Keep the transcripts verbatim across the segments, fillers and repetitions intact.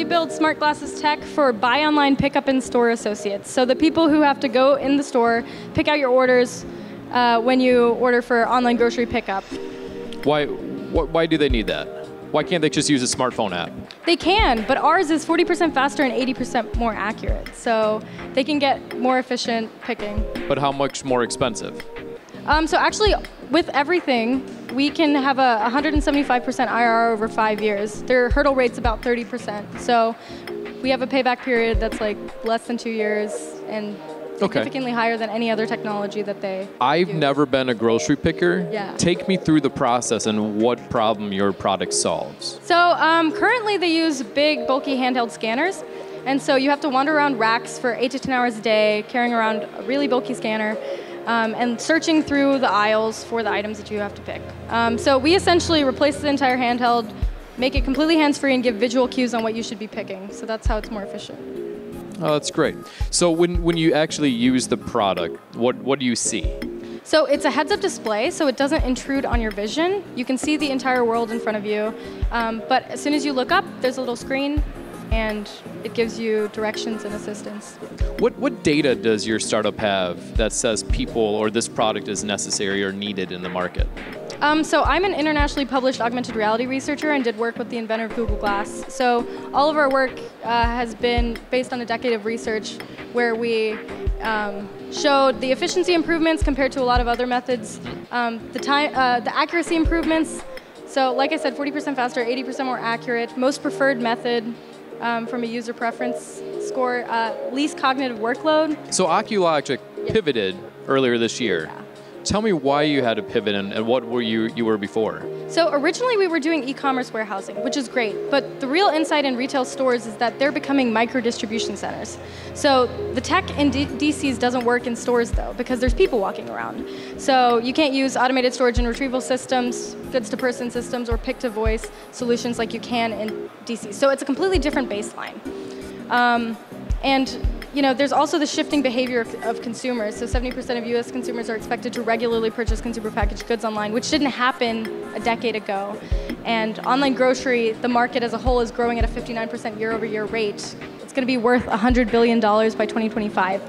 build smart glasses tech for buy online, pick up in store associates. So the people who have to go in the store, pick out your orders uh, when you order for online grocery pickup. Why, wh why do they need that? Why can't they just use a smartphone app? They can, but ours is forty percent faster and eighty percent more accurate. So they can get more efficient picking. But how much more expensive? Um, so actually, with everything, we can have a one hundred seventy-five percent I R R over five years. Their hurdle rate's about thirty percent. So we have a payback period that's like less than two years and significantly okay. higher than any other technology that they I've do. never been a grocery picker. Yeah. Take me through the process and what problem your product solves. So um, currently they use big, bulky handheld scanners. And so you have to wander around racks for eight to ten hours a day, carrying around a really bulky scanner. Um, and searching through the aisles for the items that you have to pick. Um, so we essentially replace the entire handheld, make it completely hands-free, and give visual cues on what you should be picking. So that's how it's more efficient. Oh, that's great. So when, when you actually use the product, what, what do you see? So it's a heads-up display, so it doesn't intrude on your vision. You can see the entire world in front of you. Um, but as soon as you look up, there's a little screen, and it gives you directions and assistance. What, what data does your startup have that says people or this product is necessary or needed in the market? Um, so I'm an internationally published augmented reality researcher and did work with the inventor of Google Glass. So all of our work uh, has been based on a decade of research where we um, showed the efficiency improvements compared to a lot of other methods, um, the time, uh, the accuracy improvements. So like I said, forty percent faster, eighty percent more accurate, most preferred method. Um, from a user preference score, uh, least cognitive workload. So Oculogx yeah. pivoted earlier this year. Yeah. Tell me why you had to pivot and, and what were you, you were before? So originally we were doing e-commerce warehousing, which is great, but the real insight in retail stores is that they're becoming micro-distribution centers. So the tech in D DCs doesn't work in stores though, because there's people walking around. So you can't use automated storage and retrieval systems, goods-to-person systems, or pick-to-voice solutions like you can in D Cs. So it's a completely different baseline. Um, and you know, there's also the shifting behavior of, of consumers. So seventy percent of U S consumers are expected to regularly purchase consumer packaged goods online, which didn't happen a decade ago. And online grocery, the market as a whole is growing at a fifty-nine percent year-over-year rate. It's going to be worth one hundred billion dollars by twenty twenty-five.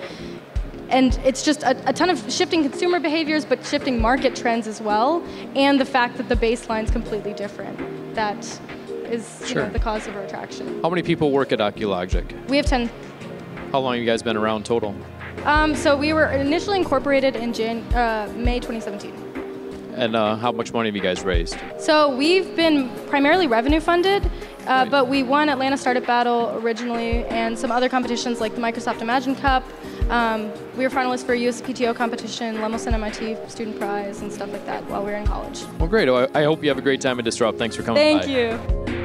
And it's just a, a ton of shifting consumer behaviors, but shifting market trends as well, and the fact that the baseline's completely different. That is Sure. you know, the cause of our attraction. How many people work at Oculogx? We have ten. How long have you guys been around total? Um, so we were initially incorporated in Jan uh, May twenty seventeen. And uh, how much money have you guys raised? So we've been primarily revenue funded, uh, Right. but we won Atlanta Startup Battle originally and some other competitions like the Microsoft Imagine Cup. Um, we were finalists for a U S P T O competition, Lemelson M I T Student Prize, and stuff like that while we were in college. Well, great. I I hope you have a great time at Disrupt. Thanks for coming Thank by. you.